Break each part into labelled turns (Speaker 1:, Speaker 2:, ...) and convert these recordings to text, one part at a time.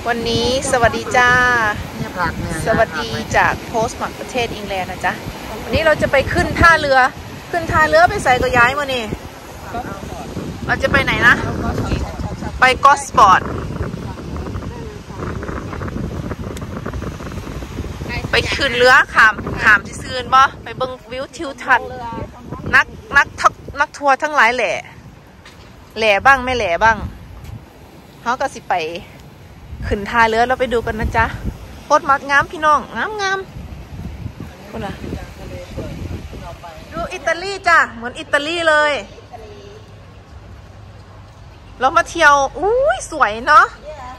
Speaker 1: วันนี้สวัสดีจ้าสวัสดีจากโพสต์มักประเทศอังกฤษนะจ๊ะวันนี้เราจะไปขึ้นท่าเรือไปใส่ก็ย้ายมานี่เราจะไปไหนนะไปกอสปอร์ตไปขึ้นเรือขามที่ซื่นบ่ไปเบิ่งวิวทิวทัศน์นักทัวร์ทั้งหลายแหล่บ้างไม่แหล่บ้างเขาก็สิไปขึ้นท่าเรือเราไปดูกันนะจ๊ะโคตรมัดงามพี่น้องงามคุณล่ะดูอิตาลีจ้ะเหมือนอิตาลีเลยเรามาเที่ยวอุ้ยสวยเนาะ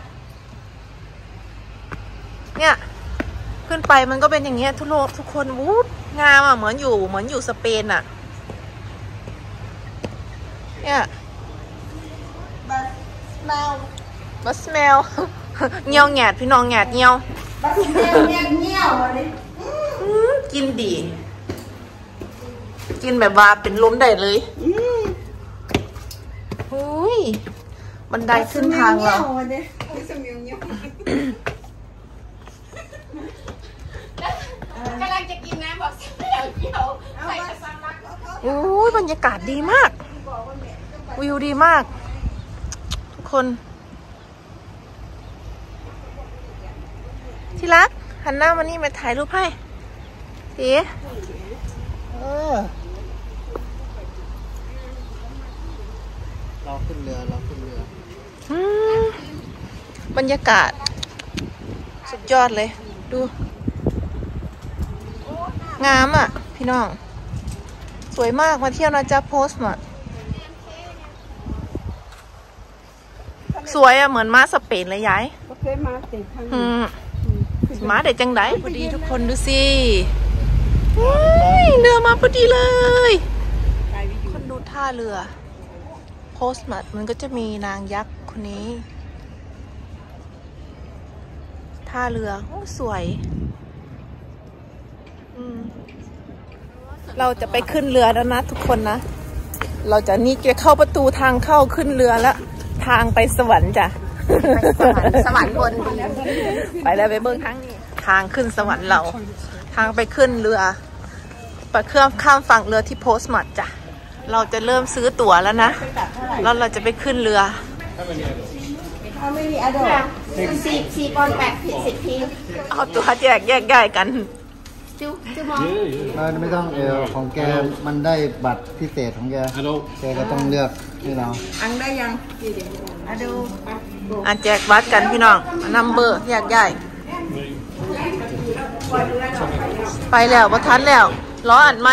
Speaker 1: เนี่ยขึ้นไปมันก็เป็นอย่างเงี้ยทุกคนวูดงามอ่ะเหมือนอยู่สเปนอ่ะเนี่ยบัสเมลเงี้ยวแงดพี่น้องแงดเงี้ยวกินดีกินแบบว่าเป็นล้มได้เลยอุ้ยบันไดขึ้นทางเรา
Speaker 2: กำลังจะกินนะบอกเกี่ยวใส่กระซังรัก
Speaker 1: อุ้ยบรรยากาศดีมากวิวดีมากทุกคนที่รักหันหน้ามานี่มาถ่ายรูปให้สิ
Speaker 3: เราขึ้นเรือบ
Speaker 1: รรยากาศสุดยอดเลยดูงามอ่ะพี่น้องสวยมากมาเที่ยวนะจ๊ะโพสต์มาสวยอ่ะเหมือนม้าสเปนเลยยายม้าเด็ดจังไดพอดีทุกคนดูสิเรือมาพอดีเลยคนดูท่าเรือโพสต์มามันก็จะมีนางยักษ์คนนี้ท่าเรือโอ้สวยเราจะไปขึ้นเรือแล้วนะทุกคนนะเราจะนี่จะเข้าประตูทางเข้าขึ้นเรือแล้วทางไปสวรรค์จ้ะ
Speaker 2: สวรรค์บน
Speaker 1: ไปแล้วไปเบิ้งทางนี้ทางขึ้นสวรรค์เราทางไปขึ้นเรือไปเครื่องข้ามฝั่งเรือที่โพสต์มัดจ้ะเราจะเริ่มซื้อตั๋วแล้วนะแล้วเราจะไปขึ้นเรือ
Speaker 2: ไม่มีอโดสี่ปอน8 10 พี
Speaker 1: เอาตั๋วแยกย้ายกัน
Speaker 2: จูมอง
Speaker 3: ไม่ต้องของแกมันได้บัตรพิเศษของแกก็ต้องเลือกให้เรา
Speaker 2: อังได้ยังอโด
Speaker 1: แจกบัตรกันพี่น้องนัมเบอร์แยกย้ายไปแล้วบ่ทันแล้วล้ออัดไหม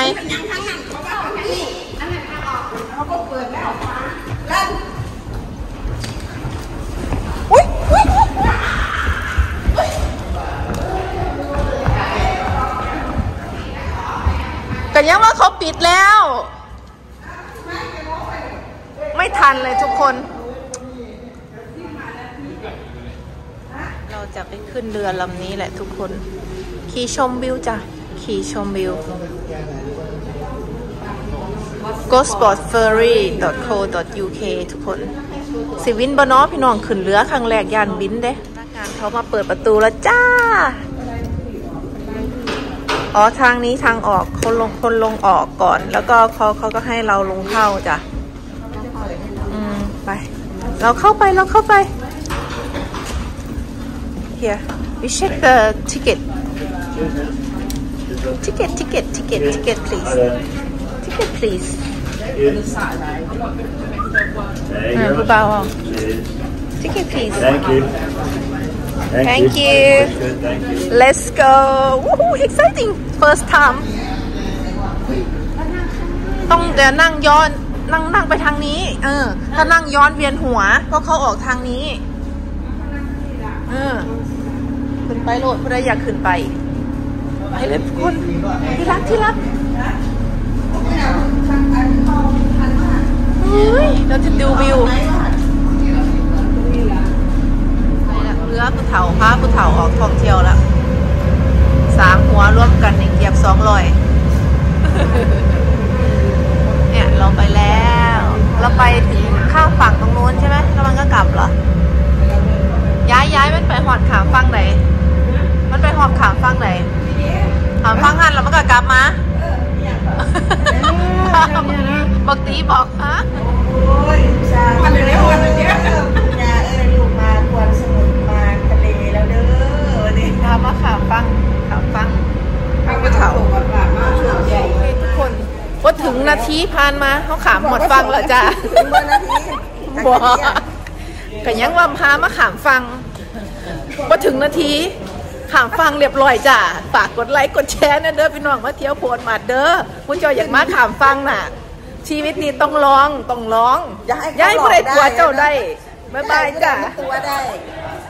Speaker 1: กันยังว่าเขาปิดแล้วไม่ทันเลยทุกคนเราจะไปขึ้นเรือลำนี้แหละทุกคนขี่ชมวิวจ้ะขี่ชมวิว gosportferry.co.uk ทุกคนสิวินบนอพี่น้องขึ้นเรือครั้งแรกย่านบินเด้พนักงานเขามาเปิดประตูแล้วจ้าอ๋อทางนี้ทางออกคนลงออกก่อนแล้วก็เขาก็ให้เราลงเข้าจ้ะไปเราเข้าไปhere we check the ticket please ผู้บ่าว ticket please Thank you. Let's go. Woohoo, exciting. First time. ต้องเดี๋ยวนั่งย้อนนั่งไปทางนี้ถ้านั่งย้อนเวียนหัวเพราะเขาออกทางนี้ขึ้นไปโหลดเพื่ออยากขึ้นไปเลยคุณที่รักเราจะดูวิวเรือผู้เฒ่าพาผู้เฒ่าออกท่องเที่ยวแล้ว3 หัวร่วมกันในเกียบ200เนี่ยเราไปแล้วเราไปถึงข้ามฝั่งตรงนู้นใช่ไหมแล้วมันก็กลับเหรอย้ายมันไปหอดกลับมาบอกตีบอกฮะ
Speaker 2: วันเดียววันเดียวลูกมาควนสมุทรมาทะเลแล้วเด้อนี่
Speaker 1: พามาขามฟัง
Speaker 2: ไปเถา
Speaker 1: ทุกคนว่าถึงนาทีผ่านมาเขาขามหมดฟังแล้วจ้ะบอกกันยังว่าพามาขามฟังว่าถึงนาทีขามฟังเรียบร้อยจ้ะฝากกดไลค์กดแชร์นะเด้อพี่น้องมาเที่ยวโพนมาเด้อคุณจอยอยากมาขามฟังน่ะชีวิตนี้ต้องร้องย้ายผู้ใดตัวเจ้าได้บ๊ายบายจ้ะ
Speaker 2: ตัวได้